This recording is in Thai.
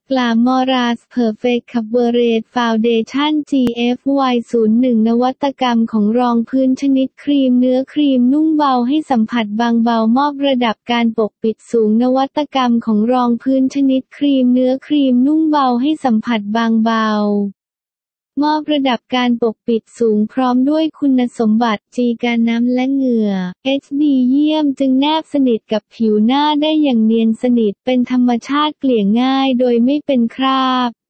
Glamorous Perfect Coverage Foundation GFY01 นวัตกรรมของรองพื้นชนิดครีมเนื้อครีมนุ่มเบาให้สัมผัสบางเบามอบระดับการปกปิดสูงนวัตกรรมของรองพื้นชนิดครีมเนื้อครีมนุ่มเบาให้สัมผัสบางเบามอบระดับการปกปิดสูงพร้อมด้วยคุณสมบัติ G กันน้ำและเหงื่อ HD เยี่ยมจึงแนบสนิทกับผิวหน้าได้อย่างเนียนสนิทเป็นธรรมชาติเกลี่ยง่ายโดยไม่เป็นคราบ